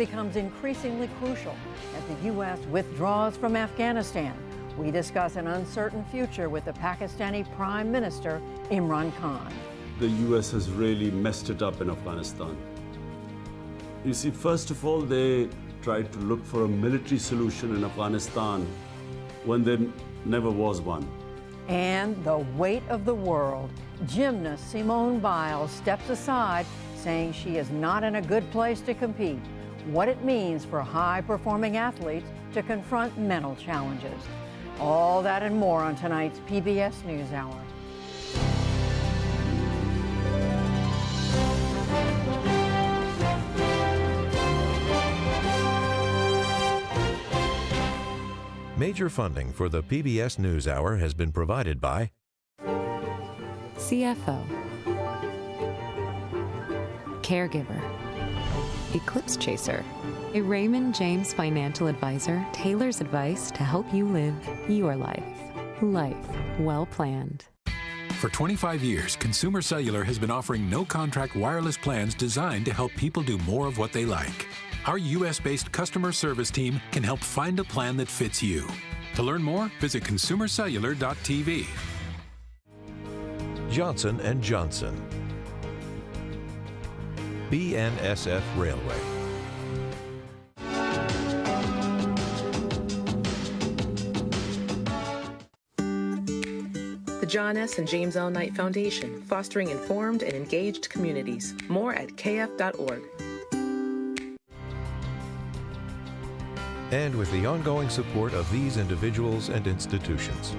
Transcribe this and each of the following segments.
becomes increasingly crucial as the U.S. withdraws from Afghanistan. We discuss an uncertain future with the Pakistani Prime Minister, Imran Khan. The U.S. has really messed it up in Afghanistan. You see, first of all, they tried to look for a military solution in Afghanistan when there never was one. And the weight of the world. Gymnast Simone Biles steps aside, saying she is not in a good place to compete. What it means for high-performing athletes to confront mental challenges. All that and more on tonight's PBS NewsHour. Major funding for the PBS NewsHour has been provided by CFO, Caregiver, Eclipse Chaser, a Raymond James financial advisor tailors advice to help you live your life. Life well planned. For 25 years, Consumer Cellular has been offering no-contract wireless plans designed to help people do more of what they like. Our U.S.-based customer service team can help find a plan that fits you. To learn more, visit consumercellular.tv. Johnson & Johnson, BNSF Railway. The John S. and James L. Knight Foundation, fostering informed and engaged communities. More at kf.org. And with the ongoing support of these individuals and institutions.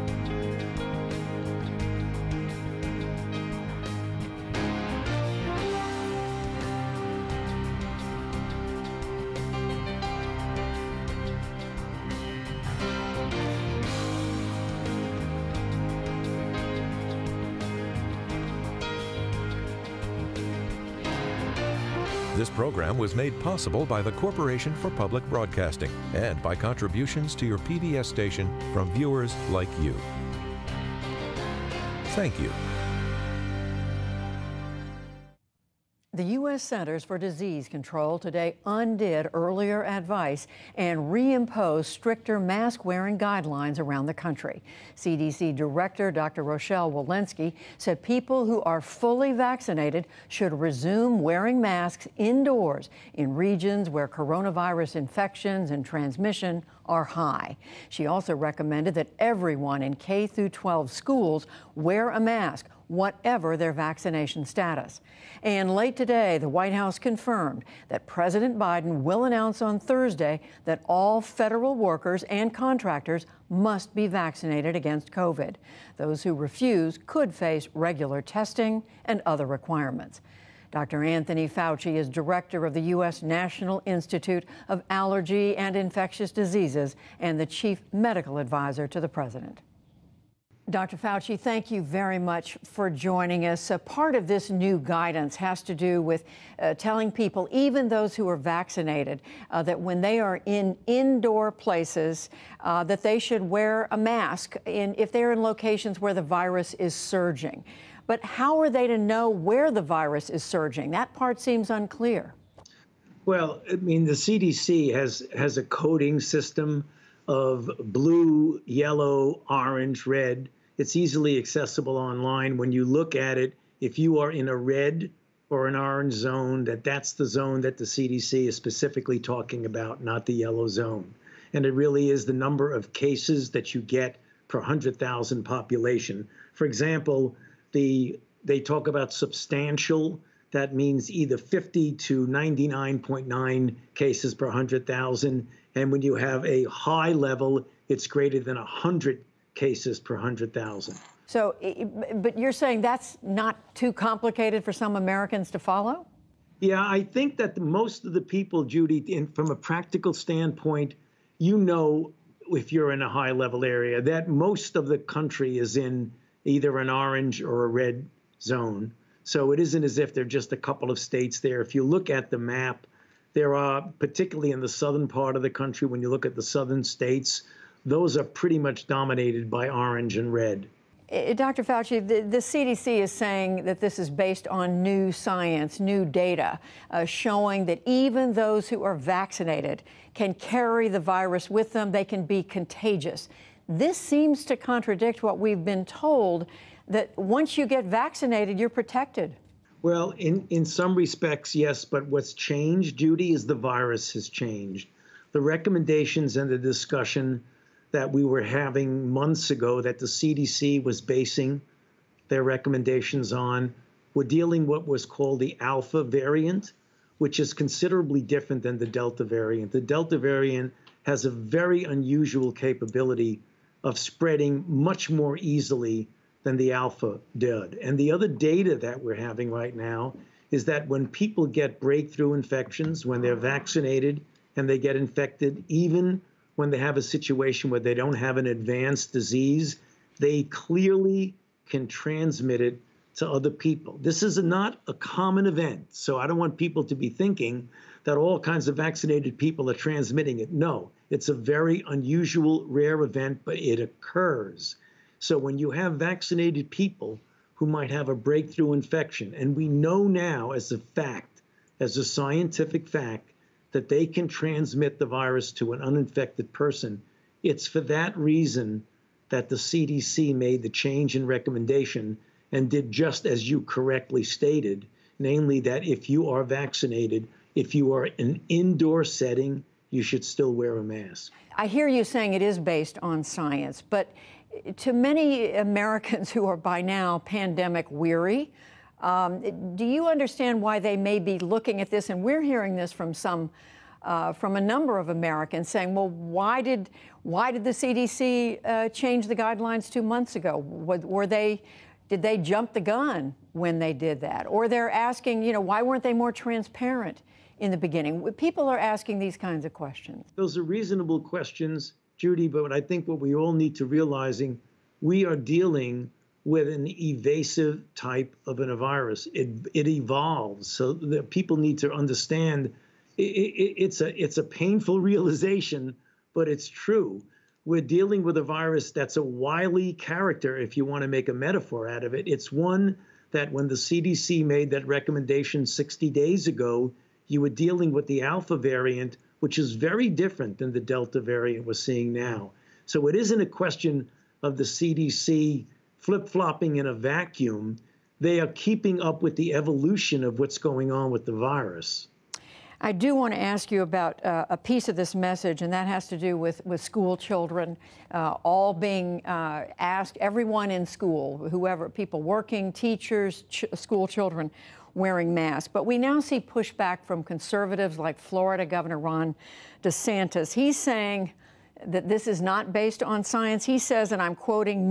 This program was made possible by the Corporation for Public Broadcasting and by contributions to your PBS station from viewers like you. Thank you. The U.S. Centers for Disease Control today undid earlier advice and reimposed stricter mask-wearing guidelines around the country. CDC Director Dr. Rochelle Walensky said people who are fully vaccinated should resume wearing masks indoors in regions where coronavirus infections and transmission are high. She also recommended that everyone in K through 12 schools wear a mask, whatever their vaccination status. And late today, the White House confirmed that President Biden will announce on Thursday that all federal workers and contractors must be vaccinated against COVID. Those who refuse could face regular testing and other requirements. Dr. Anthony Fauci is director of the U.S. National Institute of Allergy and Infectious Diseases and the chief medical advisor to the president. Dr. Fauci, thank you very much for joining us. Part of this new guidance has to do with telling people, even those who are vaccinated, that when they are in indoor places, that they should wear a mask if they're in locations where the virus is surging. But how are they to know where the virus is surging? That part seems unclear. Well, I mean, the CDC has a coding system of blue, yellow, orange, red. It's easily accessible online. When you look at it, if you are in a red or an orange zone, that's the zone that the CDC is specifically talking about, not the yellow zone. And it really is the number of cases that you get per 100,000 population. For example, they talk about substantial. That means either 50 to 99.9 cases per 100,000. And when you have a high level, it's greater than 100 cases per 100,000. So, but you're saying that's not too complicated for some Americans to follow? Yeah, I think that most of the people, Judy, from a practical standpoint, you know, if you're in a high level area, that most of the country is in either an orange or a red zone. So it isn't as if there are just a couple of states there. If you look at the map, there are, particularly in the southern part of the country, when you look at the southern states, those are pretty much dominated by orange and red. Dr. Fauci, the CDC is saying that this is based on new science, new data, showing that even those who are vaccinated can carry the virus with them. They can be contagious. This seems to contradict what we've been told, that once you get vaccinated, you're protected. Well, in some respects, yes, but what's changed, Judy, is the virus has changed. The recommendations and the discussion that we were having months ago that the CDC was basing their recommendations on were dealing what was called the Alpha variant, which is considerably different than the Delta variant. The Delta variant has a very unusual capability of spreading much more easily than the Alpha did. And the other data that we're having right now is that when people get breakthrough infections, when they're vaccinated and they get infected, even when they have a situation where they don't have an advanced disease, they clearly can transmit it to other people. This is not a common event, so I don't want people to be thinking that all kinds of vaccinated people are transmitting it. No, it's a very unusual, rare event, but it occurs. So when you have vaccinated people who might have a breakthrough infection, and we know now as a fact, as a scientific fact, that they can transmit the virus to an uninfected person, it's for that reason that the CDC made the change in recommendation and did just as you correctly stated, namely that if you are vaccinated, if you are in an indoor setting, you should still wear a mask. I hear you saying it is based on science, but to many Americans who are by now pandemic weary, do you understand why they may be looking at this? And we're hearing this from a number of Americans saying, well, why did the CDC change the guidelines 2 months ago? Did they jump the gun when they did that? Or they're asking, why weren't they more transparent in the beginning? People are asking these kinds of questions. Those are reasonable questions, Judy, but I think what we all need to realizing, we are dealing with an evasive type of a virus. It evolves, so that people need to understand it's a painful realization, but it's true. We're dealing with a virus that's a wily character, if you want to make a metaphor out of it. It's one that when the CDC made that recommendation 60 days ago, you were dealing with the Alpha variant, which is very different than the Delta variant we're seeing now. So it isn't a question of the CDC flip-flopping in a vacuum. They are keeping up with the evolution of what's going on with the virus. I do want to ask you about a piece of this message, and that has to do with school children all being asked, everyone in school, whoever, people working, teachers, school children, wearing masks. But we now see pushback from conservatives like Florida Governor Ron DeSantis. He's saying that this is not based on science. He says, and I'm quoting,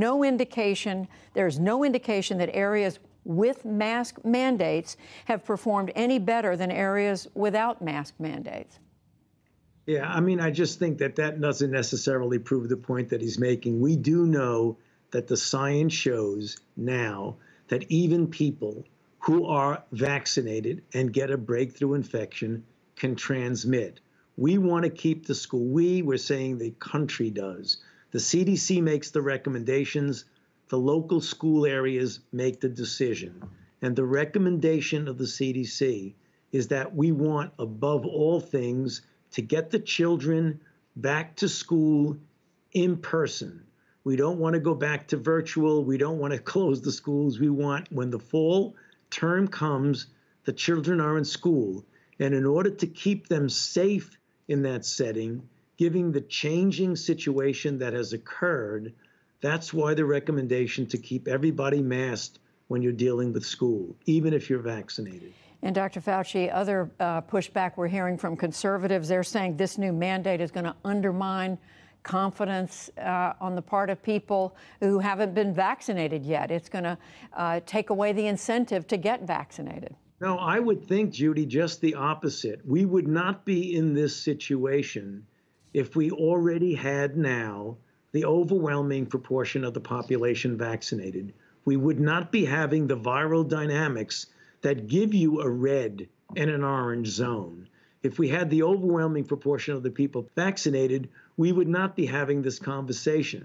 there's no indication that areas with mask mandates have performed any better than areas without mask mandates. Yeah, I mean, I just think that doesn't necessarily prove the point that he's making. We do know that the science shows now that even people who are vaccinated and get a breakthrough infection can transmit. We want to keep the school. We're saying the country does. The CDC makes the recommendations. The local school areas make the decision. And the recommendation of the CDC is that we want, above all things, to get the children back to school in person. We don't want to go back to virtual. We don't want to close the schools. We want, when the fall term comes, the children are in school. And in order to keep them safe in that setting, given the changing situation that has occurred, that's why the recommendation to keep everybody masked when you're dealing with school, even if you're vaccinated. And Dr. Fauci, other pushback we're hearing from conservatives, they're saying this new mandate is going to undermine confidence on the part of people who haven't been vaccinated yet. It's going to take away the incentive to get vaccinated. No, I would think, Judy, just the opposite. We would not be in this situation if we already had now the overwhelming proportion of the population vaccinated. We would not be having the viral dynamics that give you a red and an orange zone. If we had the overwhelming proportion of the people vaccinated, we would not be having this conversation.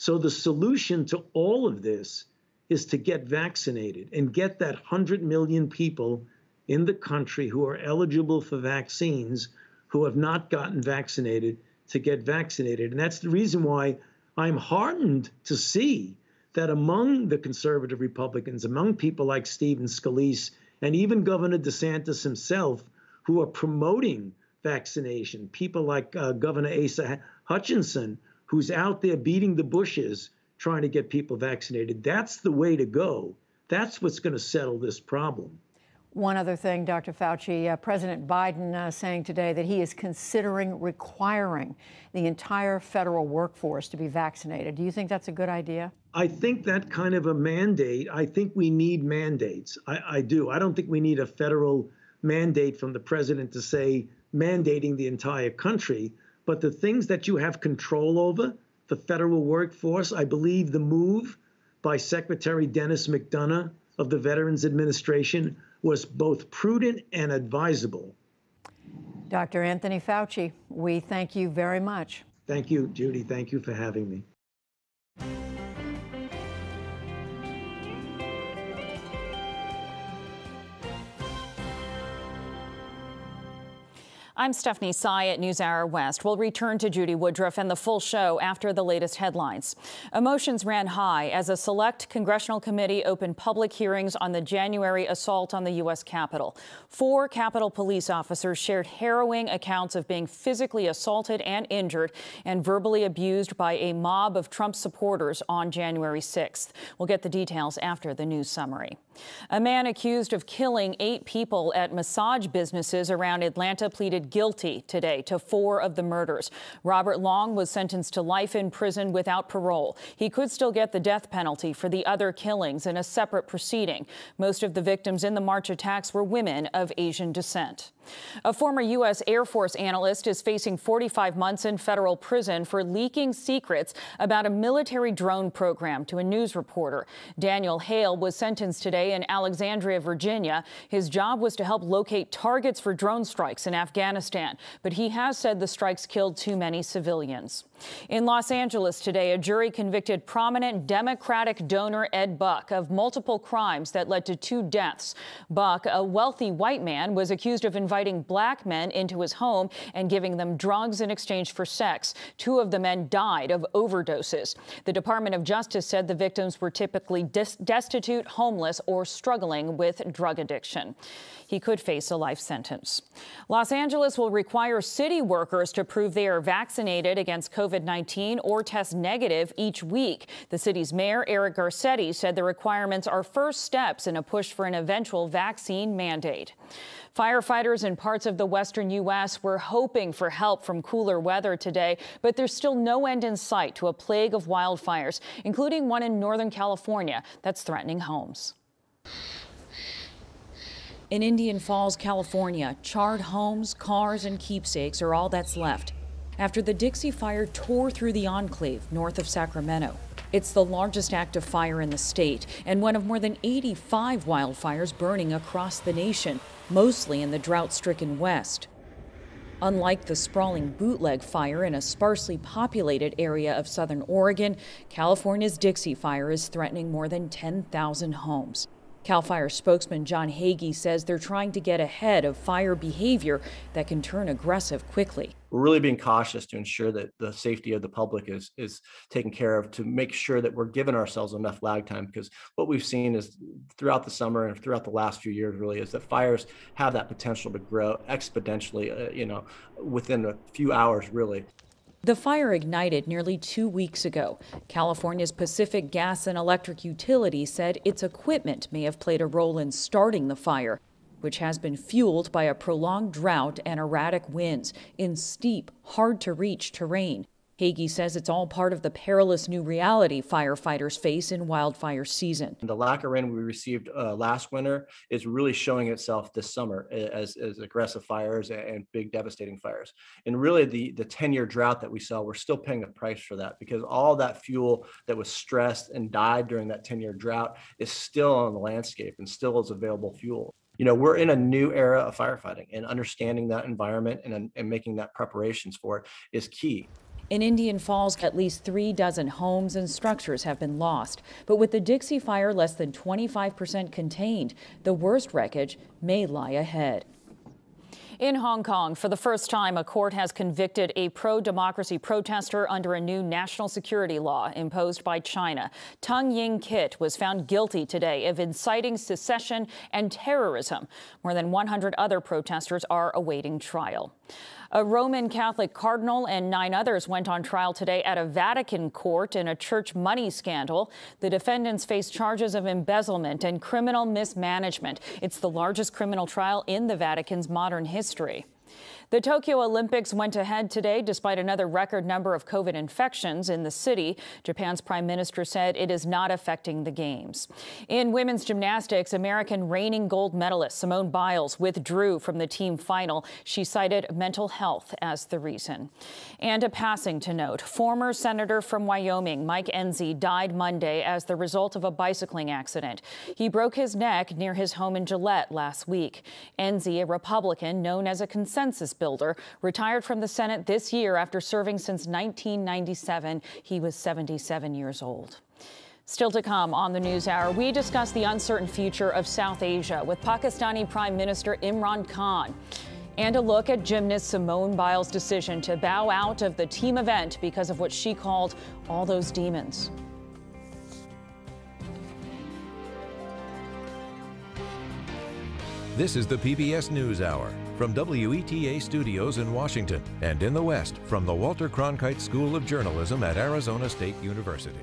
So the solution to all of this is to get vaccinated and get that 100 million people in the country who are eligible for vaccines who have not gotten vaccinated to get vaccinated. And that's the reason why I'm heartened to see that among the conservative Republicans, among people like Stephen Scalise and even Governor DeSantis himself, who are promoting vaccination, people like Governor Asa Hutchinson, who's out there beating the bushes trying to get people vaccinated. That's the way to go. That's what's going to settle this problem. One other thing, Dr. Fauci, President Biden saying today that he is considering requiring the entire federal workforce to be vaccinated. Do you think that's a good idea? I think that kind of a mandate, I think we need mandates. I do. I don't think we need a federal mandate from the president to say mandating the entire country. But the things that you have control over, the federal workforce, I believe the move by Secretary Dennis McDonough of the Veterans Administration was both prudent and advisable. Dr. Anthony Fauci, we thank you very much. Thank you, Judy. Thank you for having me. I'm Stephanie Tsai at NewsHour West. We'll return to Judy Woodruff and the full show after the latest headlines. Emotions ran high as a select congressional committee opened public hearings on the January assault on the U.S. Capitol. 4 Capitol police officers shared harrowing accounts of being physically assaulted and injured and verbally abused by a mob of Trump supporters on January 6th. We'll get the details after the news summary. A man accused of killing 8 people at massage businesses around Atlanta pleaded guilty today to 4 of the murders. Robert Long was sentenced to life in prison without parole. He could still get the death penalty for the other killings in a separate proceeding. Most of the victims in the March attacks were women of Asian descent. A former U.S. Air Force analyst is facing 45 months in federal prison for leaking secrets about a military drone program to a news reporter. Daniel Hale was sentenced today in Alexandria, Virginia. His job was to help locate targets for drone strikes in Afghanistan, but he has said the strikes killed too many civilians. In Los Angeles today, a jury convicted prominent Democratic donor Ed Buck of multiple crimes that led to 2 deaths. Buck, a wealthy white man, was accused of inviting black men into his home and giving them drugs in exchange for sex. 2 of the men died of overdoses. The Department of Justice said the victims were typically destitute, homeless, or struggling with drug addiction. He could face a life sentence. Los Angeles will require city workers to prove they are vaccinated against COVID-19 or test negative each week. The city's mayor, Eric Garcetti, said the requirements are first steps in a push for an eventual vaccine mandate. Firefighters in parts of the western U.S. were hoping for help from cooler weather today, but there's still no end in sight to a plague of wildfires, including one in Northern California that's threatening homes. In Indian Falls, California, charred homes, cars, and keepsakes are all that's left after the Dixie Fire tore through the enclave north of Sacramento. It's the largest active fire in the state and one of more than 85 wildfires burning across the nation, mostly in the drought-stricken West. Unlike the sprawling bootleg fire in a sparsely populated area of southern Oregon, California's Dixie Fire is threatening more than 10,000 homes. CAL FIRE spokesman John Hagee says they're trying to get ahead of fire behavior that can turn aggressive quickly. We're really being cautious to ensure that the safety of the public is taken care of, to make sure that we're giving ourselves enough lag time, because what we've seen is throughout the summer and throughout the last few years really is that fires have that potential to grow exponentially, within a few hours really. The fire ignited nearly 2 weeks ago. California's Pacific Gas and Electric Utility said its equipment may have played a role in starting the fire, which has been fueled by a prolonged drought and erratic winds in steep, hard-to-reach terrain. Hagee says it's all part of the perilous new reality firefighters face in wildfire season. The lack of rain we received last winter is really showing itself this summer as aggressive fires and big devastating fires. And really the 10-year drought that we saw, we're still paying a price for that, because all that fuel that was stressed and died during that 10-year drought is still on the landscape and still is available fuel. We're in a new era of firefighting, and understanding that environment and making that preparations for it is key. In Indian Falls, at least 36 homes and structures have been lost. But with the Dixie Fire less than 25% contained, the worst wreckage may lie ahead. In Hong Kong, for the first time, a court has convicted a pro-democracy protester under a new national security law imposed by China. Tung Ying Kit was found guilty today of inciting secession and terrorism. More than 100 other protesters are awaiting trial. A Roman Catholic cardinal and 9 others went on trial today at a Vatican court in a church money scandal. The defendants face charges of embezzlement and criminal mismanagement. It's the largest criminal trial in the Vatican's modern history. The Tokyo Olympics went ahead today despite another record number of COVID infections in the city. Japan's prime minister said it is not affecting the games. In women's gymnastics, American reigning gold medalist Simone Biles withdrew from the team final. She cited mental health as the reason. And a passing to note, former senator from Wyoming, Mike Enzi, died Monday as the result of a bicycling accident. He broke his neck near his home in Gillette last week. Enzi, a Republican known as a consensus builder, retired from the Senate this year after serving since 1997. He was 77 years old. Still to come on the NewsHour, we discuss the uncertain future of South Asia with Pakistani Prime Minister Imran Khan. And a look at gymnast Simone Biles' decision to bow out of the team event because of what she called all those demons. This is the PBS NewsHour from WETA Studios in Washington and in the West from the Walter Cronkite School of Journalism at Arizona State University.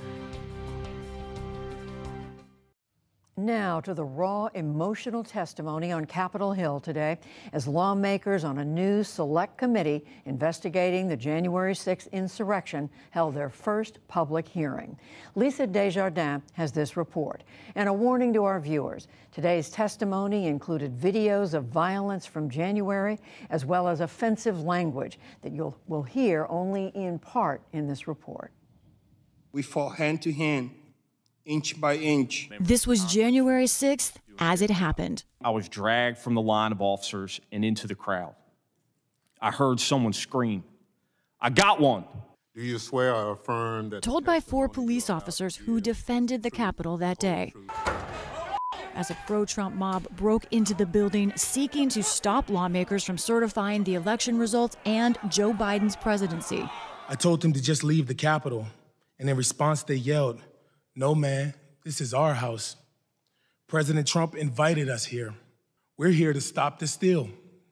Now to the raw, emotional testimony on Capitol Hill today as lawmakers on a new select committee investigating the January 6th insurrection held their first public hearing. Lisa Desjardins has this report. And a warning to our viewers, today's testimony included videos of violence from January as well as offensive language that will hear only in part in this report. We fought hand to hand, inch by inch. This was January 6th as it happened. I was dragged from the line of officers and into the crowd. I heard someone scream, "I got one!" Do you swear or affirm that... Told by 4 police officers who defended the Capitol that day. As a pro-Trump mob broke into the building seeking to stop lawmakers from certifying the election results and Joe Biden's presidency. I told them to just leave the Capitol, and in response they yelled, "No, man, this is our house. President Trump invited us here. We're here to stop the steal.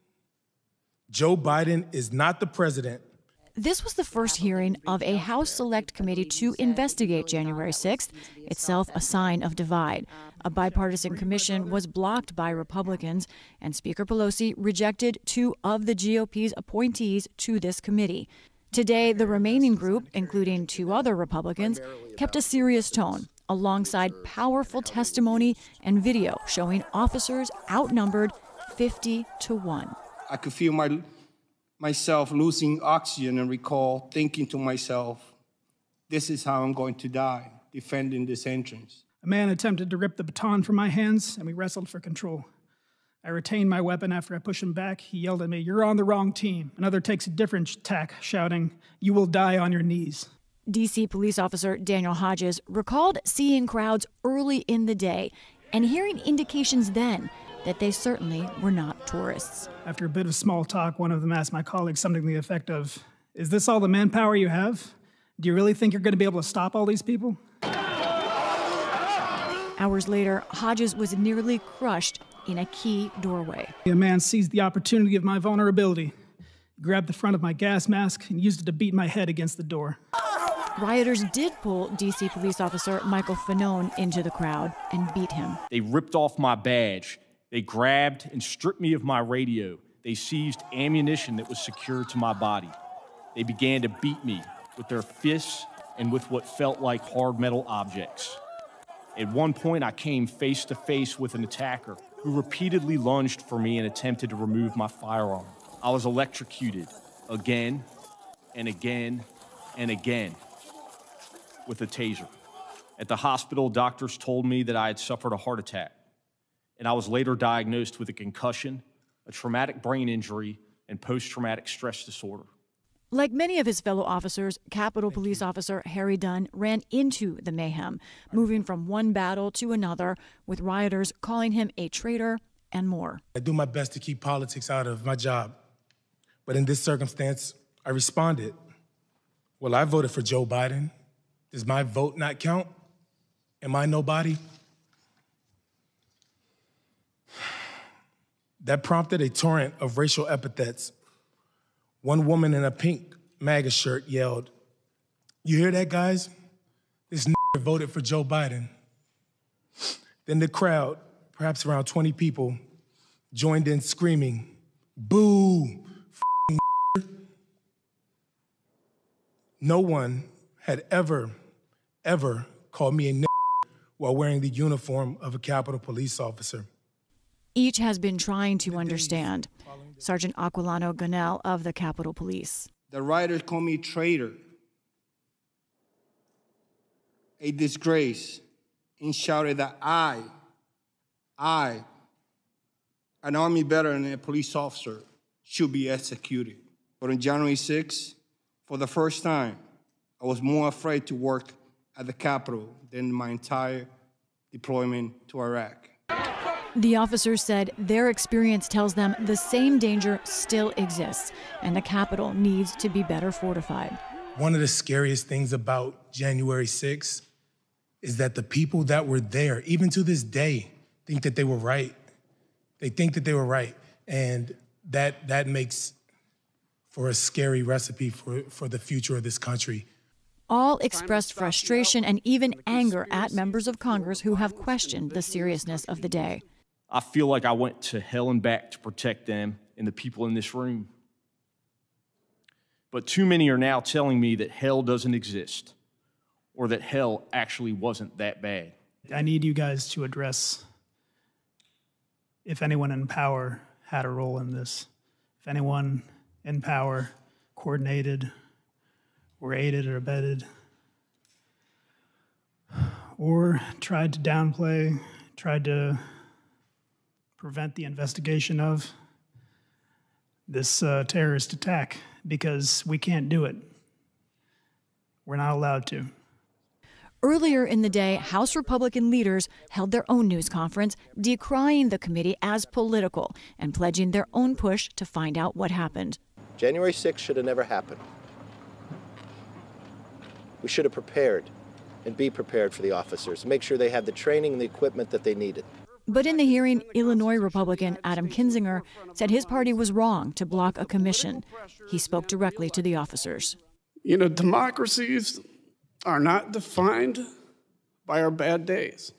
Joe Biden is not the president." This was the first hearing of a House Select Committee to investigate January 6th, itself a sign of divide. A bipartisan commission was blocked by Republicans, and Speaker Pelosi rejected 2 of the GOP's appointees to this committee. Today, the remaining group, including 2 other Republicans, kept a serious tone, alongside powerful testimony and video showing officers outnumbered 50-1. I could feel myself losing oxygen and recall thinking to myself, this is how I'm going to die, defending this entrance. A man attempted to rip the baton from my hands, and we wrestled for control. I retained my weapon after I pushed him back. He yelled at me, "You're on the wrong team." Another takes a different tack, shouting, "You will die on your knees." D.C. police officer Daniel Hodges recalled seeing crowds early in the day and hearing indications then that they certainly were not tourists. After a bit of small talk, one of them asked my colleague something to the effect of, "Is this all the manpower you have? Do you really think you're going to be able to stop all these people?" Hours later, Hodges was nearly crushed in a key doorway. A man seized the opportunity of my vulnerability, grabbed the front of my gas mask, and used it to beat my head against the door. Rioters did pull D.C. police officer Michael Fanone into the crowd and beat him. They ripped off my badge. They grabbed and stripped me of my radio. They seized ammunition that was secured to my body. They began to beat me with their fists and with what felt like hard metal objects. At one point, I came face to face with an attacker who repeatedly lunged for me and attempted to remove my firearm. I was electrocuted again and again and again with a taser. At the hospital, doctors told me that I had suffered a heart attack, and I was later diagnosed with a concussion, a traumatic brain injury, and post-traumatic stress disorder. Like many of his fellow officers, Capitol Police Officer Harry Dunn ran into the mayhem, moving from one battle to another, with rioters calling him a traitor and more. I do my best to keep politics out of my job, but in this circumstance, I responded. Well, I voted for Joe Biden. Does my vote not count? Am I nobody? That prompted a torrent of racial epithets. One woman in a pink MAGA shirt yelled, "You hear that, guys? This voted for Joe Biden." Then the crowd, perhaps around 20 people, joined in screaming, "Boo, No one had ever called me a while wearing the uniform of a Capitol Police officer. Each has been trying to understand. Sergeant Aquilano Gonell of the Capitol Police. The rioters call me traitor, a disgrace, and shouted that I, an Army veteran and a police officer, should be executed. But on January 6th, for the first time, I was more afraid to work at the Capitol than my entire deployment to Iraq. The officers said their experience tells them the same danger still exists, and the Capitol needs to be better fortified. One of the scariest things about January 6th is that the people that were there, even to this day, think that they were right. They think that they were right, and that makes for a scary recipe for the future of this country. All expressed frustration and even anger at members of Congress who have questioned the seriousness of the day. I feel like I went to hell and back to protect them and the people in this room. But too many are now telling me that hell doesn't exist, or that hell actually wasn't that bad. I need you guys to address if anyone in power had a role in this, if anyone in power coordinated or aided or abetted or tried to downplay, tried to prevent the investigation of this terrorist attack, because we can't do it. We're not allowed to. Earlier in the day, House Republican leaders held their own news conference, decrying the committee as political and pledging their own push to find out what happened. January 6th should have never happened. We should have prepared and be prepared for the officers, make sure they had the training and the equipment that they needed. But in the hearing, Illinois Republican Adam Kinzinger said his party was wrong to block a commission. He spoke directly to the officers. You know, democracies are not defined by our bad days.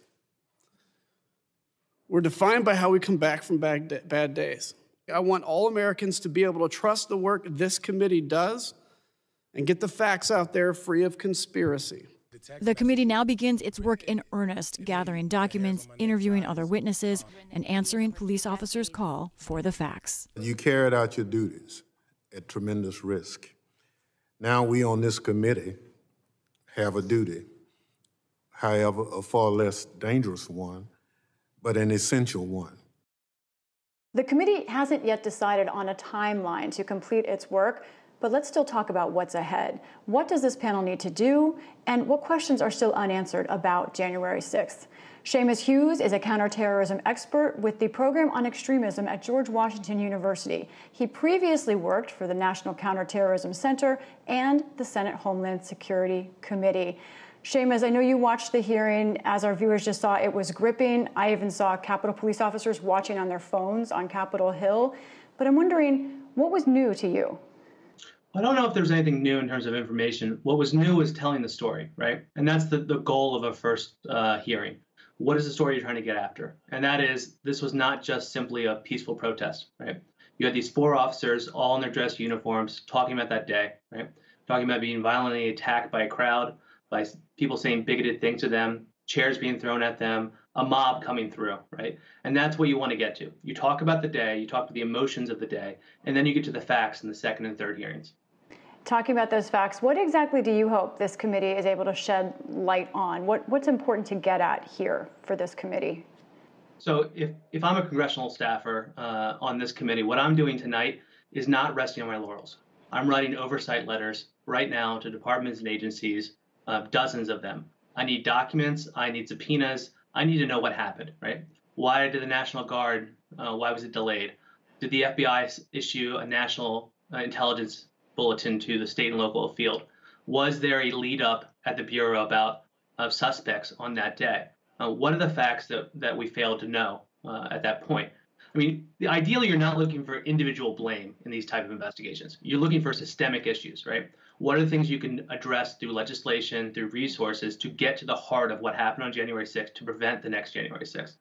We're defined by how we come back from bad days. I want all Americans to be able to trust the work this committee does and get the facts out there free of conspiracy. The committee now begins its work in earnest, gathering documents, interviewing other witnesses, and answering police officers' call for the facts. You carried out your duties at tremendous risk. Now we on this committee have a duty, however, a far less dangerous one, but an essential one. The committee hasn't yet decided on a timeline to complete its work, but let's still talk about what's ahead. What does this panel need to do, and what questions are still unanswered about January 6th? Seamus Hughes is a counterterrorism expert with the Program on Extremism at George Washington University. He previously worked for the National Counterterrorism Center and the Senate Homeland Security Committee. Seamus, I know you watched the hearing. As our viewers just saw, it was gripping. I even saw Capitol Police officers watching on their phones on Capitol Hill. But I'm wondering, what was new to you? I don't know if there's anything new in terms of information. What was new was telling the story, right? And that's the goal of a first hearing. What is the story you're trying to get after? And that is, this was not just simply a peaceful protest, right? You had these 4 officers all in their dress uniforms talking about that day, right? Talking about being violently attacked by a crowd, by people saying bigoted things to them, chairs being thrown at them, a mob coming through, right? And that's what you want to get to. You talk about the day, you talk about the emotions of the day, and then you get to the facts in the second and third hearings. Talking about those facts, what exactly do you hope this committee is able to shed light on? What's important to get at here for this committee? So if I'm a congressional staffer on this committee, what I'm doing tonight is not resting on my laurels. I'm writing oversight letters right now to departments and agencies, dozens of them. I need documents, I need subpoenas, I need to know what happened, right? Why did the National Guard, why was it delayed? Did the FBI issue a national intelligence bulletin to the state and local field? Was there a lead up at the Bureau about suspects on that day? What are the facts that we failed to know at that point? I mean, ideally, you're not looking for individual blame in these type of investigations. You're looking for systemic issues, right? What are the things you can address through legislation, through resources to get to the heart of what happened on January 6th to prevent the next January 6th?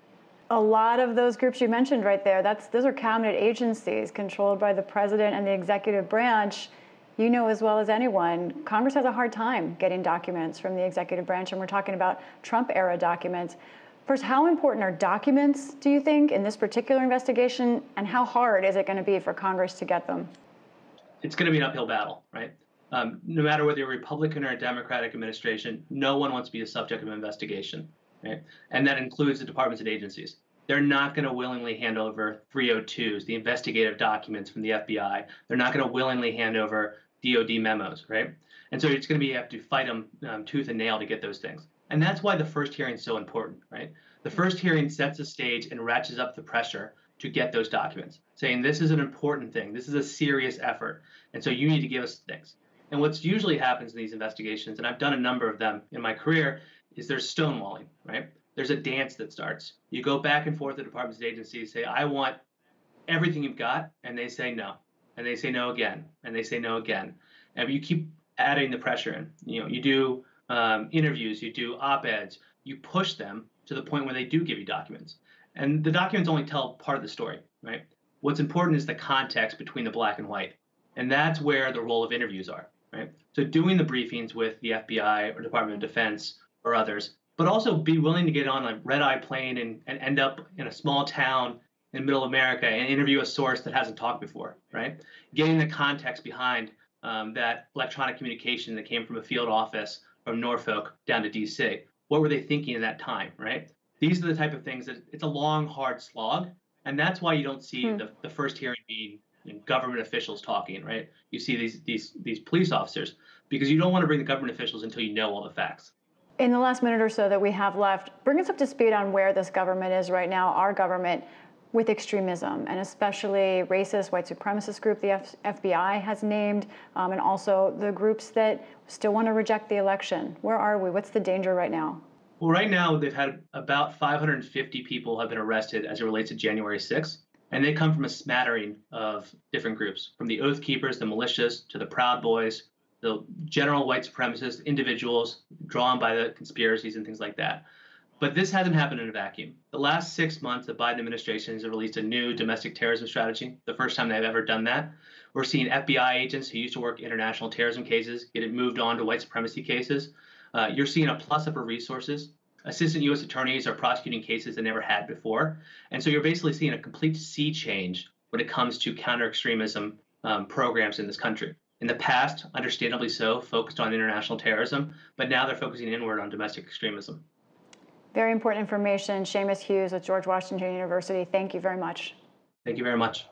A lot of those groups you mentioned right there, those are cabinet agencies controlled by the president and the executive branch. You know as well as anyone, Congress has a hard time getting documents from the executive branch, and we're talking about Trump-era documents. First, how important are documents, do you think, in this particular investigation, and how hard is it going to be for Congress to get them? It's going to be an uphill battle, right? No matter whether you're a Republican or a Democratic administration, no one wants to be the subject of an investigation, right? And that includes the departments and agencies. They're not going to willingly hand over 302s, the investigative documents from the FBI. They're not going to willingly hand over DOD memos, right? And so it's going to be, you have to fight them tooth and nail to get those things. And that's why the first hearing is so important, right? The first hearing sets the stage and ratchets up the pressure to get those documents, saying this is an important thing. This is a serious effort. And so you need to give us things. And what's usually happens in these investigations, and I've done a number of them in my career, is there's stonewalling, right? There's a dance that starts. You go back and forth to departments and agencies, say, I want everything you've got, and they say no. And they say no again, and they say no again. And you keep adding the pressure in. You know, you do interviews, you do op-eds, you push them to the point where they do give you documents. And the documents only tell part of the story, right? What's important is the context between the black and white. And that's where the role of interviews are, right? So doing the briefings with the FBI or Department of Defense or others, but also be willing to get on a red-eye plane and end up in a small town in middle America and interview a source that hasn't talked before, right? Getting the context behind that electronic communication that came from a field office from Norfolk down to DC. What were they thinking at that time, right? These are the type of things that it's a long, hard slog. And that's why you don't see the first hearing being government officials talking, right? You see these police officers because you don't want to bring the government officials until you know all the facts. In the last minute or so that we have left, bring us up to speed on where this government is right now, our government, with extremism, and especially racist white supremacist group the FBI has named, and also the groups that still want to reject the election. Where are we? What's the danger right now? Well, right now, they've had about 550 people have been arrested as it relates to January 6th, and they come from a smattering of different groups, from the Oath Keepers, the militias, to the Proud Boys, the general white supremacist individuals drawn by the conspiracies and things like that. But this hasn't happened in a vacuum. The last 6 months, the Biden administration has released a new domestic terrorism strategy, the first time they've ever done that. We're seeing FBI agents who used to work international terrorism cases get it moved on to white supremacy cases. You're seeing a plus up of resources. Assistant U.S. attorneys are prosecuting cases they never had before. And so you're basically seeing a complete sea change when it comes to counter-extremism programs in this country. In the past, understandably so, focused on international terrorism, but now they're focusing inward on domestic extremism. Very important information. Seamus Hughes with George Washington University. Thank you very much. Thank you very much.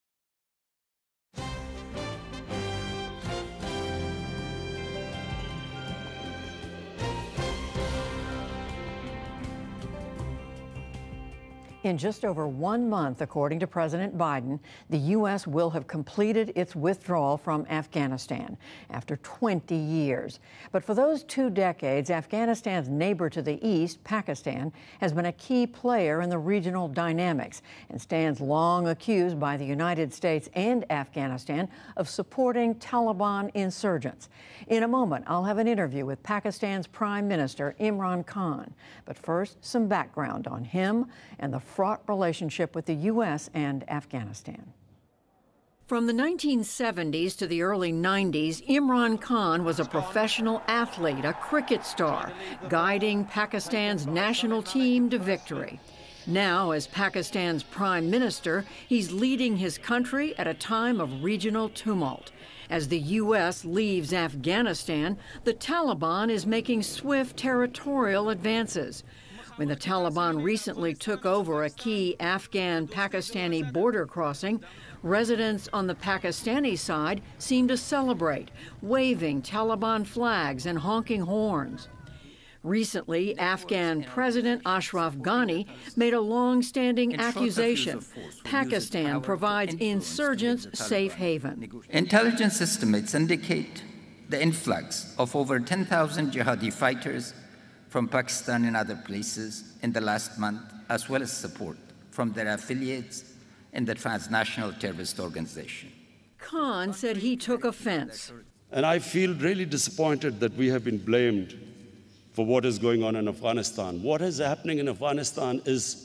In just over 1 month, according to President Biden, the U.S. will have completed its withdrawal from Afghanistan after 20 years. But for those 2 decades, Afghanistan's neighbor to the east, Pakistan, has been a key player in the regional dynamics and stands long accused by the United States and Afghanistan of supporting Taliban insurgents. In a moment, I'll have an interview with Pakistan's Prime Minister, Imran Khan. But first, some background on him and the fraught relationship with the U.S. and Afghanistan. From the 1970s to the early 90s, Imran Khan was a professional athlete, a cricket star, guiding Pakistan's national team to victory. Now, as Pakistan's prime minister, he's leading his country at a time of regional tumult. As the U.S. leaves Afghanistan, the Taliban is making swift territorial advances. When the Taliban recently took over a key Afghan-Pakistani border crossing, residents on the Pakistani side seemed to celebrate, waving Taliban flags and honking horns. Recently, Afghan President Ashraf Ghani made a long-standing accusation. Pakistan provides insurgents safe haven. Intelligence estimates indicate the influx of over 10,000 jihadi fighters from Pakistan and other places in the last month, as well as support from their affiliates in the transnational terrorist organization. Khan said he took offense. And I feel really disappointed that we have been blamed for what is going on in Afghanistan. What is happening in Afghanistan is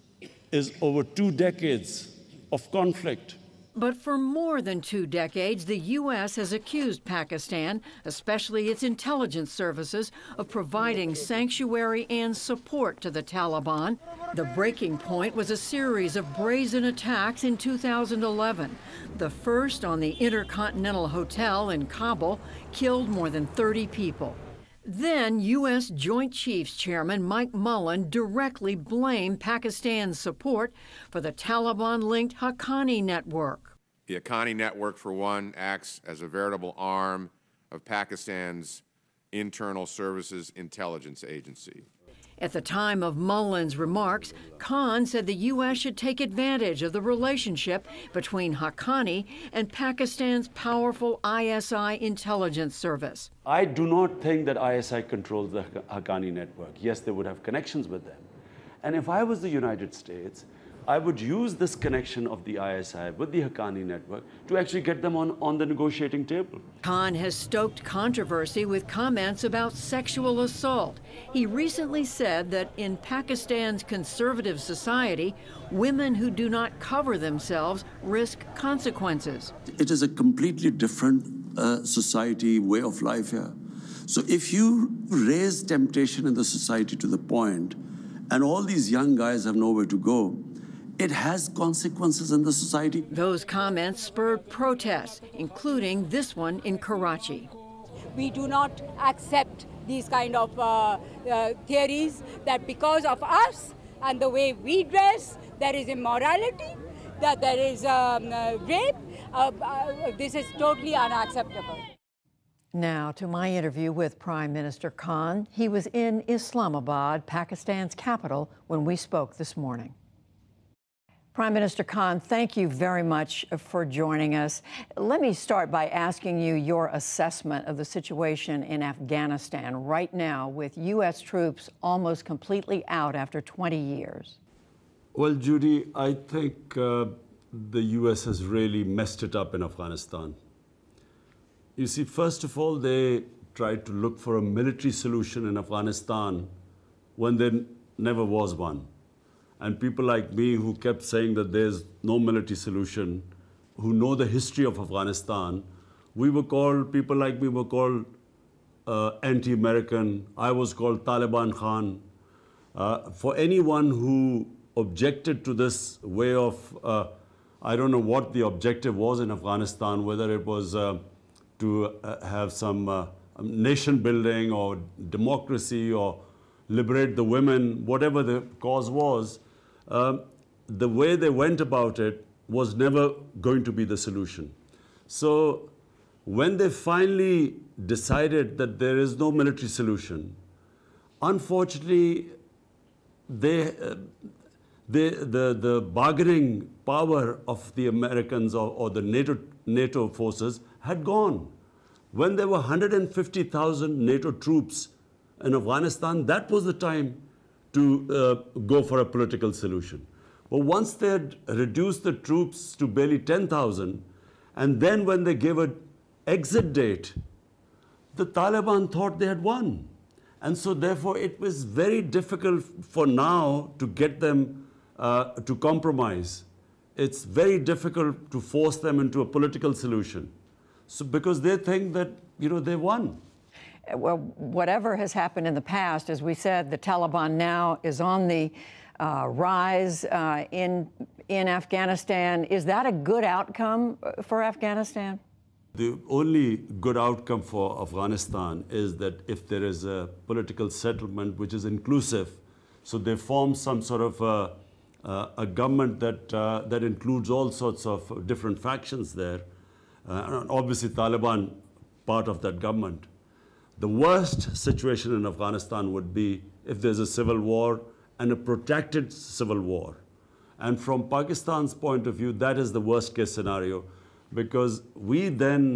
over 2 decades of conflict. But for more than 2 decades, the U.S. has accused Pakistan, especially its intelligence services, of providing sanctuary and support to the Taliban. The breaking point was a series of brazen attacks in 2011. The first on the Intercontinental Hotel in Kabul killed more than 30 people. Then U.S. Joint Chiefs Chairman Mike Mullen directly blamed Pakistan's support for the Taliban-linked Haqqani network. The Haqqani network, for one, acts as a veritable arm of Pakistan's internal services intelligence agency. At the time of Mullen's remarks, Khan said the U.S. should take advantage of the relationship between Haqqani and Pakistan's powerful ISI intelligence service. I do not think that ISI controls the Haqqani network. Yes, they would have connections with them. And if I was the United States, I would use this connection of the ISI with the Haqqani network to actually get them on the negotiating table. Khan has stoked controversy with comments about sexual assault. He recently said that in Pakistan's conservative society, women who do not cover themselves risk consequences. It is a completely different society, way of life here. So if you raise temptation in the society to the point, and all these young guys have nowhere to go, it has consequences in the society. Those comments spurred protests, including this one in Karachi. We do not accept these kind of theories that because of us and the way we dress, there is immorality, that there is rape. This is totally unacceptable. Now to my interview with Prime Minister Khan. He was in Islamabad, Pakistan's capital, when we spoke this morning. Prime Minister Khan, thank you very much for joining us. Let me start by asking you your assessment of the situation in Afghanistan right now, with U.S. troops almost completely out after 20 years. Well, Judy, I think the U.S. has really messed it up in Afghanistan. You see, first of all, they tried to look for a military solution in Afghanistan when there never was one. And people like me who kept saying that there's no military solution, who know the history of Afghanistan, people like me were called anti-American. I was called Taliban Khan. For anyone who objected to this way of, I don't know what the objective was in Afghanistan, whether it was to have some nation building or democracy or liberate the women, whatever the cause was, the way they went about it was never going to be the solution. So when they finally decided that there is no military solution, unfortunately, the bargaining power of the Americans or the NATO forces had gone. When there were 150,000 NATO troops in Afghanistan, that was the time to go for a political solution. But once they had reduced the troops to barely 10,000, and then when they gave an exit date, the Taliban thought they had won. And so therefore it was very difficult for now to get them to compromise. It's very difficult to force them into a political solution. So because they think that, they won. Well, whatever has happened in the past, as we said, the Taliban now is on the rise in Afghanistan. Is that a good outcome for Afghanistan? The only good outcome for Afghanistan is that if there is a political settlement which is inclusive, So they formed some sort of a government that includes all sorts of different factions there. And obviously, Taliban part of that government. The worst situation in Afghanistan would be if there's a civil war and a protracted civil war. And from Pakistan's point of view, that is the worst case scenario, because we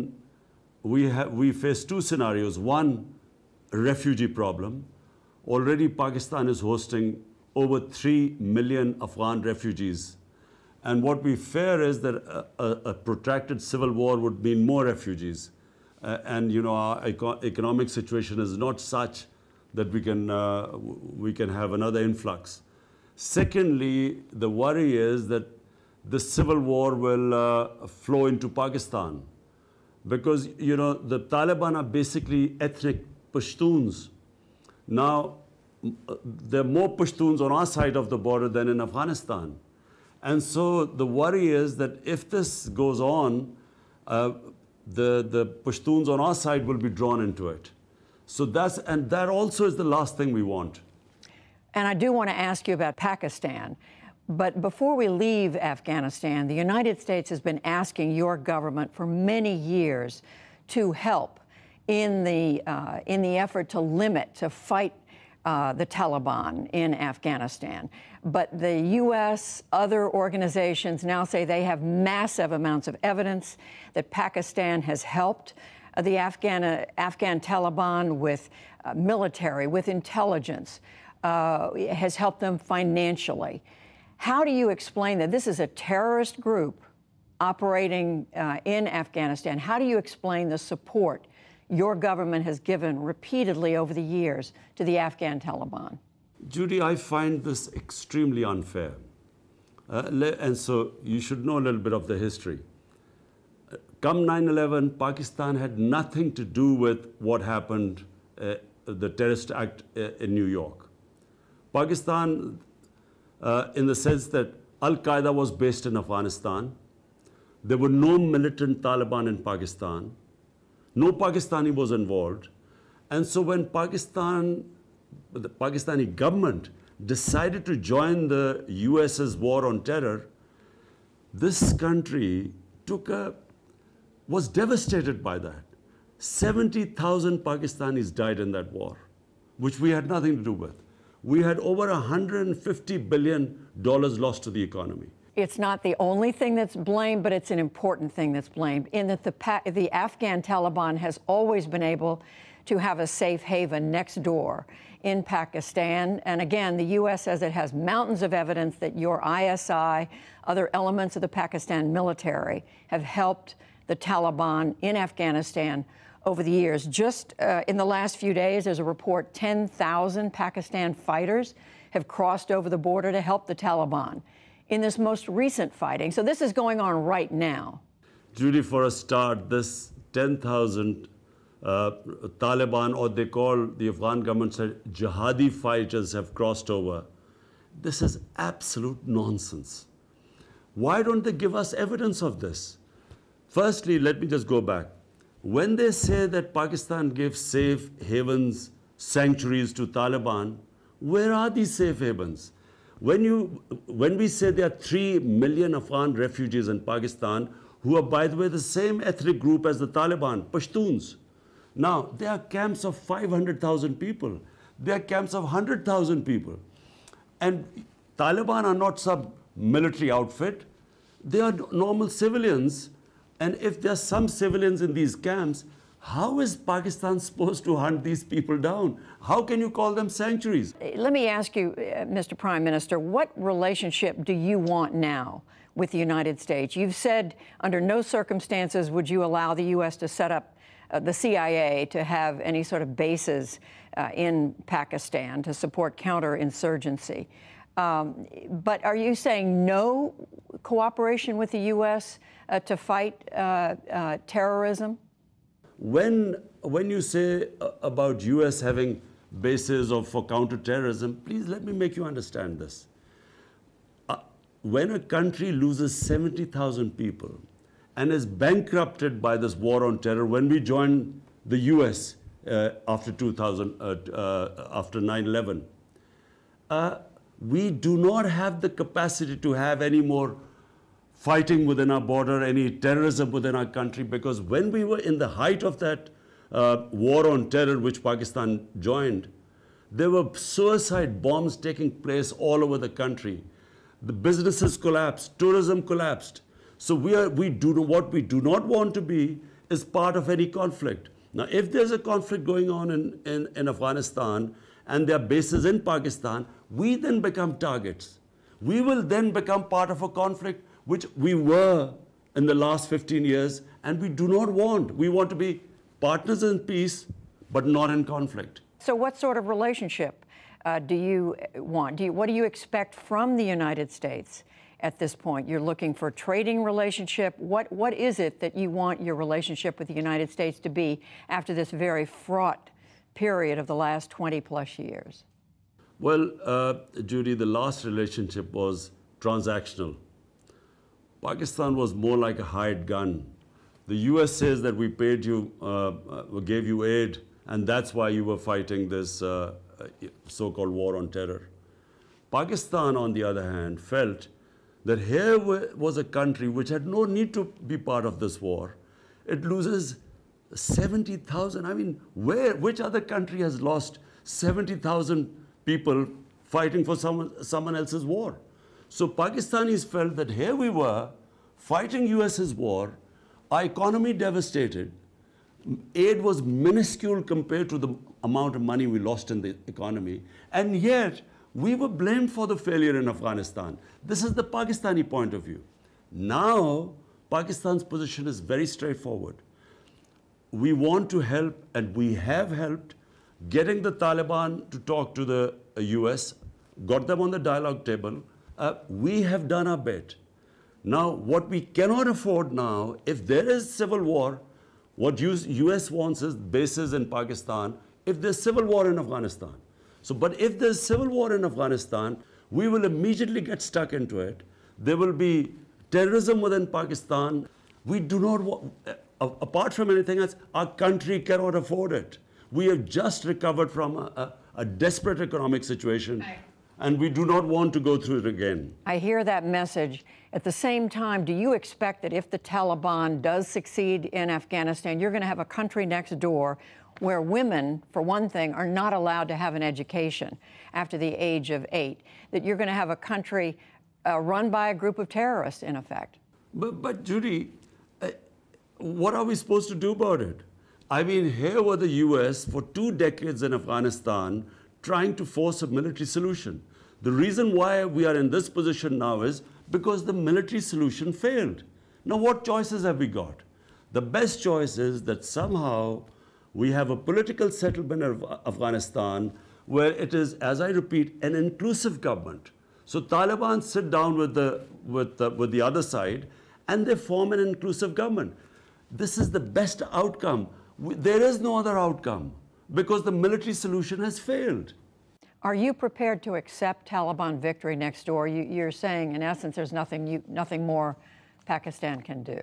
face two scenarios. One, a refugee problem. Already Pakistan is hosting over 3 million Afghan refugees. And what we fear is that a protracted civil war would mean more refugees. And you know, our economic situation is not such that we can have another influx. Secondly, the worry is that the civil war will flow into Pakistan, because you know the Taliban are basically ethnic Pashtuns. Now, there are more Pashtuns on our side of the border than in Afghanistan. And so the worry is that if this goes on, the Pashtuns on our side will be drawn into it. So that also is the last thing we want. And I do want to ask you about Pakistan. But before we leave Afghanistan, the United States has been asking your government for many years to help in the effort to fight the Taliban in Afghanistan. But the U.S., other organizations now say they have massive amounts of evidence that Pakistan has helped the Afghan Taliban with military, with intelligence, has helped them financially. How do you explain that this is a terrorist group operating in Afghanistan? How do you explain the support your government has given repeatedly over the years to the Afghan Taliban? Judy, I find this extremely unfair. And so you should know a little bit of the history. Come 9/11, Pakistan had nothing to do with what happened, the terrorist act in New York. Pakistan, in the sense that Al-Qaeda was based in Afghanistan, there were no militant Taliban in Pakistan, no Pakistani was involved. And so when the Pakistani government decided to join the US's war on terror, this country was devastated by that. 70,000 Pakistanis died in that war, which we had nothing to do with. We had over $150 billion lost to the economy. It's not the only thing that's blamed, but it's an important thing that's blamed, in that the Afghan Taliban has always been able to have a safe haven next door in Pakistan. And again, the U.S. says it has mountains of evidence that your ISI, other elements of the Pakistan military, have helped the Taliban in Afghanistan over the years. Just in the last few days, there's a report 10,000 Pakistan fighters have crossed over the border to help the Taliban in this most recent fighting. So this is going on right now. Judy, for a start, this 10,000 Taliban, or they call the Afghan government said jihadi fighters, have crossed over. This is absolute nonsense. Why don't they give us evidence of this? Firstly, let me just go back. When they say that Pakistan gives safe havens, sanctuaries to Taliban, where are these safe havens? When we say there are 3 million Afghan refugees in Pakistan, who are, by the way, the same ethnic group as the Taliban, Pashtuns. Now, there are camps of 500,000 people. There are camps of 100,000 people. And Taliban are not some military outfit. They are normal civilians. And if there are some civilians in these camps, how is Pakistan supposed to hunt these people down? How can you call them sanctuaries? Let me ask you, Mr. Prime Minister, what relationship do you want now with the United States? You've said under no circumstances would you allow the U.S. to set up the CIA to have any sort of bases in Pakistan to support counterinsurgency. But are you saying no cooperation with the U.S. To fight terrorism? When you say about U.S. having bases for counterterrorism, please let me make you understand this. When a country loses 70,000 people and is bankrupted by this war on terror, when we joined the U.S. After 9/11, we do not have the capacity to have any more fighting within our border, any terrorism within our country, because when we were in the height of that war on terror, which Pakistan joined, there were suicide bombs taking place all over the country. The businesses collapsed, tourism collapsed. So what we do not want to be is part of any conflict. Now, if there's a conflict going on in Afghanistan and there are bases in Pakistan, we then become targets. We will then become part of a conflict which we were in the last 15 years, and we do not want. We want to be partners in peace, but not in conflict. So what sort of relationship do you want? What do you expect from the United States at this point? You're looking for a trading relationship. What is it that you want your relationship with the United States to be after this very fraught period of the last 20-plus years? Well, Judy, the last relationship was transactional. Pakistan was more like a hired gun. The US says that we paid you, gave you aid, and that's why you were fighting this so-called war on terror. Pakistan, on the other hand, felt that here was a country which had no need to be part of this war. It loses 70,000. I mean, which other country has lost 70,000 people fighting for someone else's war? So Pakistanis felt that here we were fighting US's war, our economy devastated, aid was minuscule compared to the amount of money we lost in the economy, and yet we were blamed for the failure in Afghanistan. This is the Pakistani point of view. Now, Pakistan's position is very straightforward. We want to help, and we have helped, getting the Taliban to talk to the US, got them on the dialogue table. We have done our bit. Now, what we cannot afford now, if there is civil war, what US wants is bases in Pakistan, if there's civil war in Afghanistan. So, but if there's civil war in Afghanistan, we will immediately get stuck into it. There will be terrorism within Pakistan. We do not want, apart from anything else, our country cannot afford it. We have just recovered from a desperate economic situation, and we do not want to go through it again. I hear that message. At the same time, do you expect that if the Taliban does succeed in Afghanistan, you're going to have a country next door where women, for one thing, are not allowed to have an education after the age of 8, that you're going to have a country run by a group of terrorists, in effect? But Judy, what are we supposed to do about it? I mean, here were the US for 2 decades in Afghanistan trying to force a military solution. The reason why we are in this position now is because the military solution failed. Now, what choices have we got? The best choice is that somehow we have a political settlement of Afghanistan where it is, as I repeat, an inclusive government. So Taliban sit down with the other side and they form an inclusive government. This is the best outcome. There is no other outcome because the military solution has failed. Are you prepared to accept Taliban victory next door? You're saying, in essence, there's nothing more Pakistan can do.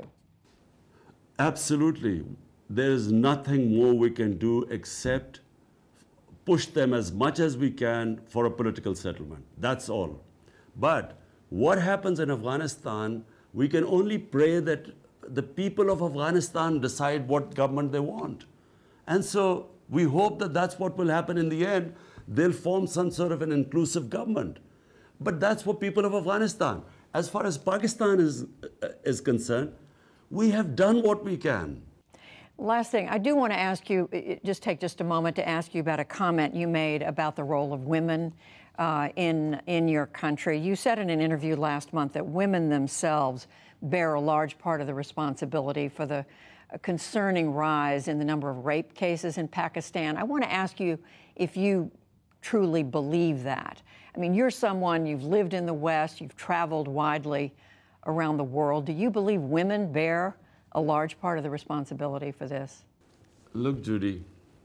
Absolutely. There is nothing more we can do except push them as much as we can for a political settlement. That's all. But what happens in Afghanistan, we can only pray that the people of Afghanistan decide what government they want. And so we hope that that's what will happen in the end. They'll form some sort of an inclusive government. But that's for people of Afghanistan. As far as Pakistan is concerned, we have done what we can. Last thing, I do want to ask you, take a moment to ask you about a comment you made about the role of women in your country. You said in an interview last month that women themselves bear a large part of the responsibility for the concerning rise in the number of rape cases in Pakistan. I want to ask you if you truly believe that. I mean, you're someone, you've lived in the West, you've traveled widely around the world. Do you believe women bear a large part of the responsibility for this? Look, Judy,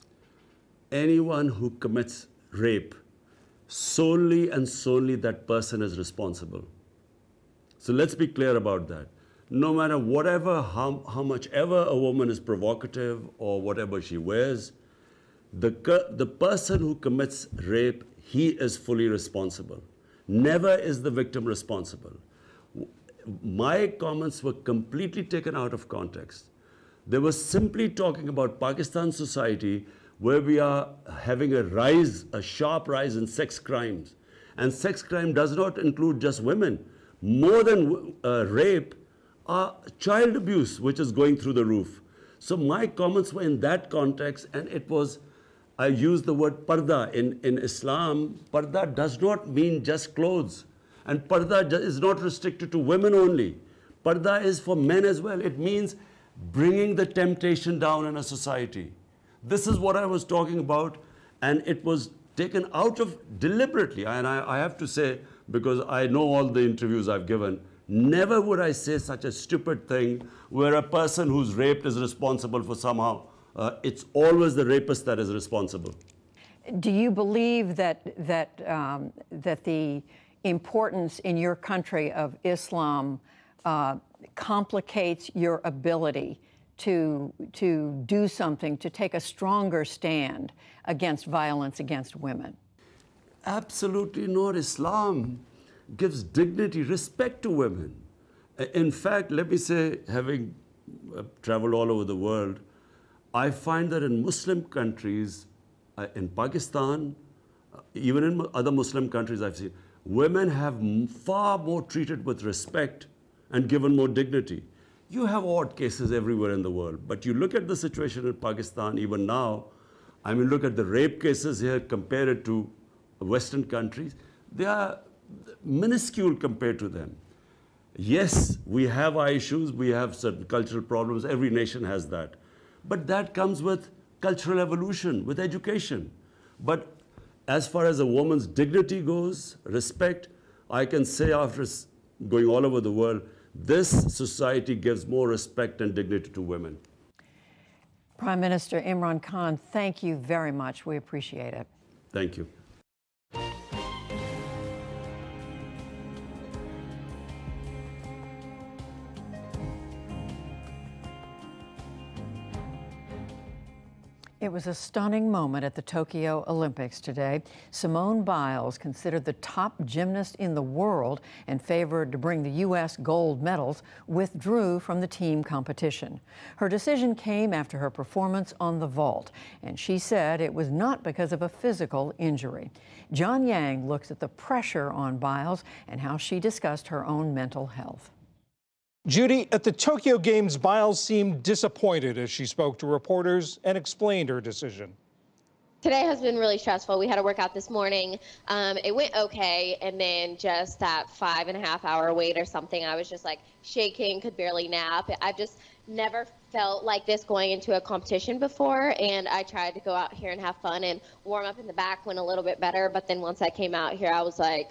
anyone who commits rape, solely and solely that person is responsible. So let's be clear about that. No matter how much ever a woman is provocative or whatever she wears, the person who commits rape, he is fully responsible. Never is the victim responsible. My comments were completely taken out of context. They were simply talking about Pakistan society, where we are having a sharp rise in sex crimes. And sex crime does not include just women. More than rape are child abuse, which is going through the roof. So my comments were in that context, and it was, I used the word parda. In Islam, parda does not mean just clothes. And parda is not restricted to women only. Parda is for men as well. It means bringing the temptation down in a society. This is what I was talking about, and it was taken out of deliberately. And I have to say, because I know all the interviews I've given, never would I say such a stupid thing where a person who's raped is responsible for somehow. It's always the rapist that is responsible. Do you believe that the importance in your country of Islam complicates your ability to do something, to take a stronger stand against violence against women? Absolutely not. Islam gives dignity, respect to women. In fact, let me say, having traveled all over the world, I find that in Muslim countries, in Pakistan, even in other Muslim countries I've seen, women have far more treated with respect and given more dignity. You have odd cases everywhere in the world, but you look at the situation in Pakistan even now, I mean, look at the rape cases here, compare it to Western countries, they are minuscule compared to them. Yes, we have our issues, we have certain cultural problems, every nation has that. But that comes with cultural evolution, with education. But as far as a woman's dignity goes, respect, I can say after going all over the world, this society gives more respect and dignity to women. Prime Minister Imran Khan, thank you very much. We appreciate it. Thank you. It was a stunning moment at the Tokyo Olympics today. Simone Biles, considered the top gymnast in the world and favored to bring the U.S. gold medals, withdrew from the team competition. Her decision came after her performance on the vault, and she said it was not because of a physical injury. John Yang looks at the pressure on Biles and how she discussed her own mental health. Judy, at the Tokyo Games, Biles seemed disappointed as she spoke to reporters and explained her decision. Today has been really stressful. We had a workout this morning. It went okay, and then just that 5.5 hour wait or something, I was just like shaking, could barely nap. I've just never felt like this going into a competition before, and I tried to go out here and have fun and warm up in the back, went a little bit better, but then once I came out here, I was like,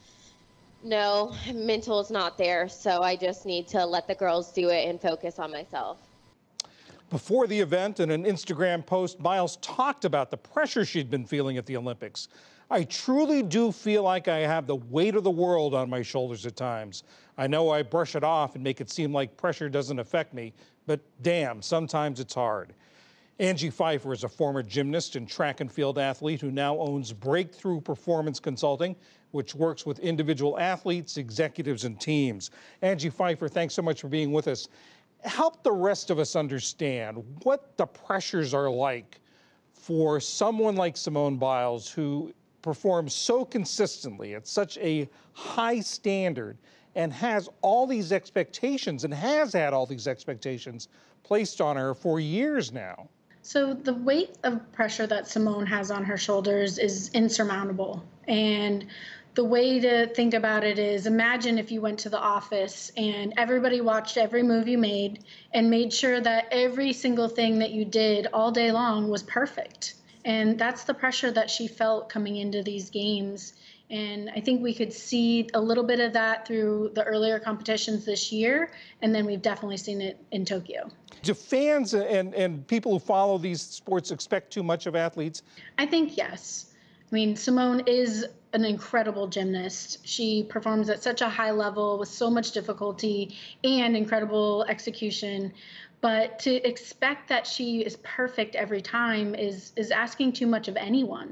no, mental is not there, so I just need to let the girls do it and focus on myself. Before the event, in an Instagram post, Biles talked about the pressure she'd been feeling at the Olympics. I truly do feel like I have the weight of the world on my shoulders at times. I know I brush it off and make it seem like pressure doesn't affect me, but damn, sometimes it's hard. Angie Pfeiffer is a former gymnast and track and field athlete who now owns Breakthrough Performance Consulting, which works with individual athletes, executives, and teams. Angie Pfeiffer, thanks so much for being with us. Help the rest of us understand what the pressures are like for someone like Simone Biles, who performs so consistently at such a high standard and has all these expectations and has had all these expectations placed on her for years now. So the weight of pressure that Simone has on her shoulders is insurmountable. And the way to think about it is, imagine if you went to the office and everybody watched every move you made and made sure that every single thing that you did all day long was perfect. And that's the pressure that she felt coming into these games. And I think we could see a little bit of that through the earlier competitions this year, and then we've definitely seen it in Tokyo. Do fans and people who follow these sports expect too much of athletes? I think yes. I mean, Simone is an incredible gymnast. She performs at such a high level with so much difficulty and incredible execution. But to expect that she is perfect every time is asking too much of anyone.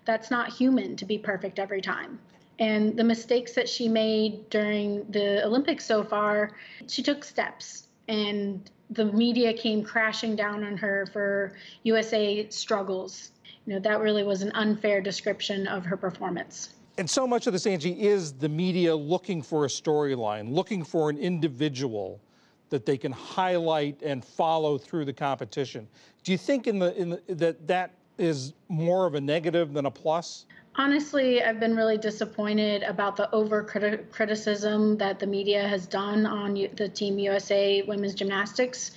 that's not human to be perfect every time. And the mistakes that she made during the Olympics so far, she took steps, and the media came crashing down on her for USA struggles. That really was an unfair description of her performance. And so much of this, Angie, is the media looking for a storyline, looking for an individual that they can highlight and follow through the competition. Do you think that is more of a negative than a plus? Honestly, I've been really disappointed about the over-criticism that the media has done on the Team USA women's gymnastics.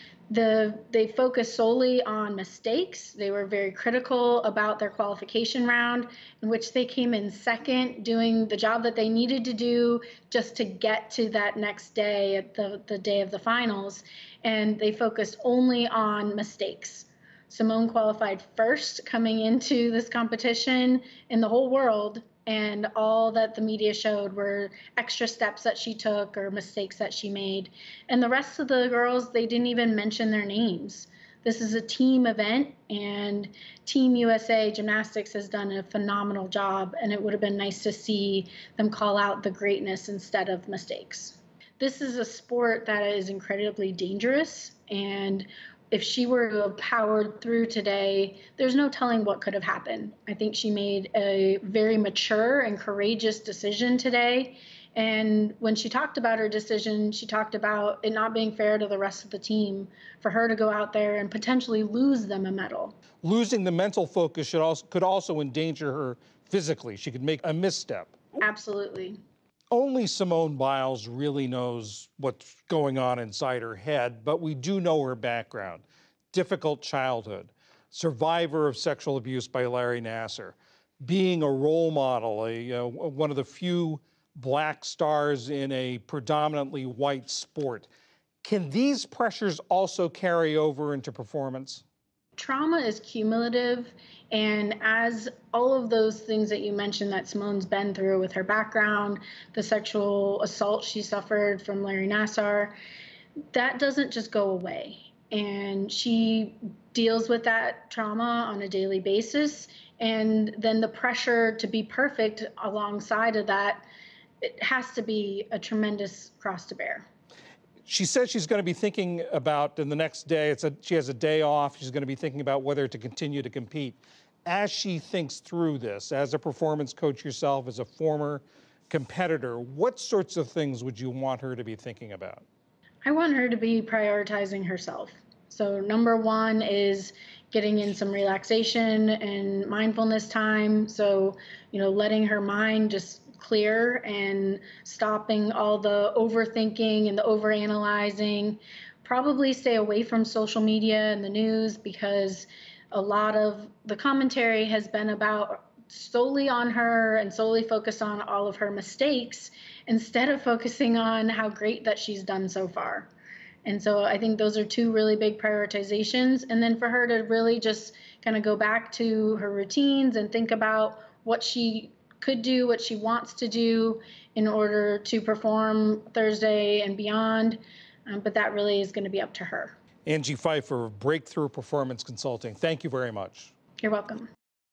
They focused solely on mistakes. They were very critical about their qualification round, in which they came in second, doing the job that they needed to do just to get to that next day, at the day of the finals. And they focused only on mistakes. Simone qualified first coming into this competition in the whole world, and all that the media showed were extra steps that she took or mistakes that she made. And the rest of the girls, they didn't even mention their names. This is a team event, and Team USA Gymnastics has done a phenomenal job, and it would have been nice to see them call out the greatness instead of mistakes. This is a sport that is incredibly dangerous, and if she were to have powered through today, there's no telling what could have happened. I think she made a very mature and courageous decision today. And when she talked about her decision, she talked about it not being fair to the rest of the team for her to go out there and potentially lose them a medal. Losing the mental focus could also endanger her physically. She could make a misstep. Absolutely. Only Simone Biles really knows what's going on inside her head, but we do know her background. Difficult childhood, survivor of sexual abuse by Larry Nassar, being a role model, one of the few black stars in a predominantly white sport. Can these pressures also carry over into performance? Trauma is cumulative, and as all of those things that you mentioned that Simone's been through with her background, the sexual assault she suffered from Larry Nassar, that doesn't just go away. And she deals with that trauma on a daily basis, and then the pressure to be perfect alongside of that, it has to be a tremendous cross to bear. She says she's going to be thinking about, in the next day, she has a day off, she's going to be thinking about whether to continue to compete. As she thinks through this, as a performance coach yourself, as a former competitor, what sorts of things would you want her to be thinking about? I want her to be prioritizing herself. So number one is getting in some relaxation and mindfulness time. So, letting her mind just clear and stopping all the overthinking and the overanalyzing. Probably stay away from social media and the news, because a lot of the commentary has been about solely on her and solely focused on all of her mistakes instead of focusing on how great that she's done so far. And so I think those are two really big prioritizations. And then for her to really just kind of go back to her routines and think about what she could do, what she wants to do in order to perform Thursday and beyond. But that really is going to be up to her. Angie Pfeiffer, Breakthrough Performance Consulting. Thank you very much. You're welcome.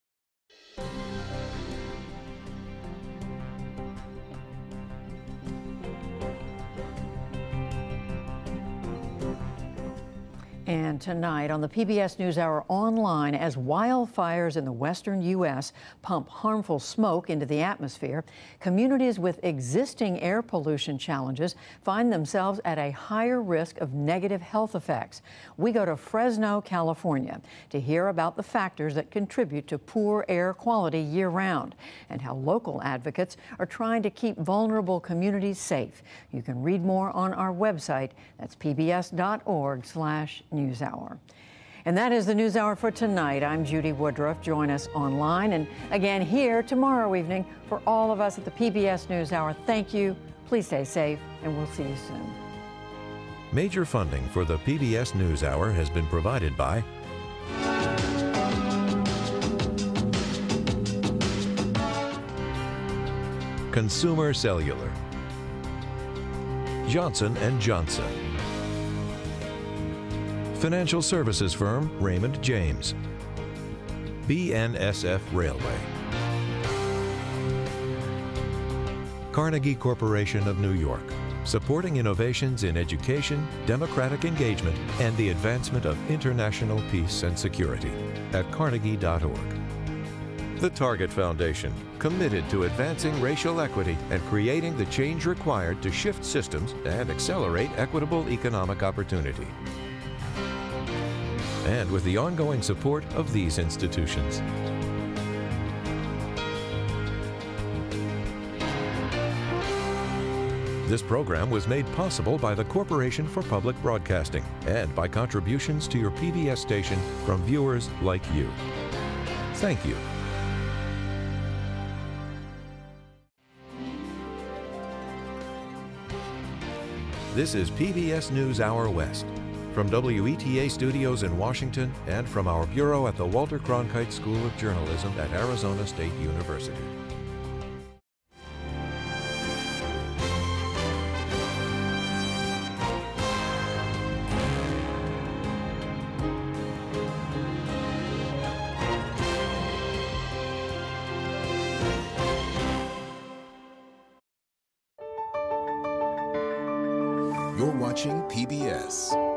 And tonight on the PBS NewsHour online, as wildfires in the western U.S. pump harmful smoke into the atmosphere, communities with existing air pollution challenges find themselves at a higher risk of negative health effects. We go to Fresno, California, to hear about the factors that contribute to poor air quality year-round and how local advocates are trying to keep vulnerable communities safe. You can read more on our website. That's pbs.org/NewsHour. And that is the NewsHour for tonight. I'm Judy Woodruff. Join us online and again here tomorrow evening. For all of us at the PBS NewsHour, thank you. Please stay safe, and we'll see you soon. Major funding for the PBS NewsHour has been provided by Consumer Cellular, Johnson & Johnson, Financial services firm Raymond James, BNSF Railway. Carnegie Corporation of New York, supporting innovations in education, democratic engagement, and the advancement of international peace and security at carnegie.org. The Target Foundation, committed to advancing racial equity and creating the change required to shift systems and accelerate equitable economic opportunity. And with the ongoing support of these institutions. This program was made possible by the Corporation for Public Broadcasting and by contributions to your PBS station from viewers like you. Thank you. This is PBS NewsHour West. From WETA studios in Washington and from our bureau at the Walter Cronkite School of Journalism at Arizona State University. You're watching PBS.